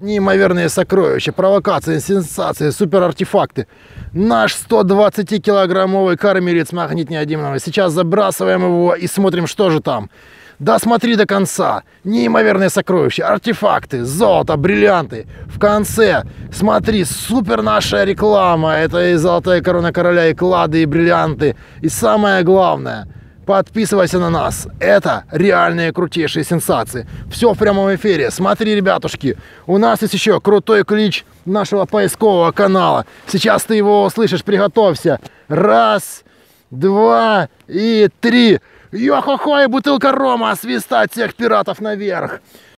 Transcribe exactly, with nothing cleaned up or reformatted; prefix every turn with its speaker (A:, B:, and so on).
A: Неимоверные сокровища, провокации, сенсации, суперартефакты. Наш сто двадцатикилограммовый кормилец магнит-неодимного. Сейчас забрасываем его и смотрим, что же там. Да смотри до конца. Неимоверные сокровища, артефакты, золото, бриллианты. В конце, смотри, супер наша реклама. Это и золотая корона короля, и клады, и бриллианты. И самое главное, подписывайся на нас. Это реальные крутейшие сенсации. Все в прямом эфире. Смотри, ребятушки, у нас есть еще крутой клич нашего поискового канала. Сейчас ты его услышишь, приготовься. Раз, два и три. Йо-хо-хо, и бутылка рома свистать всех пиратов наверх.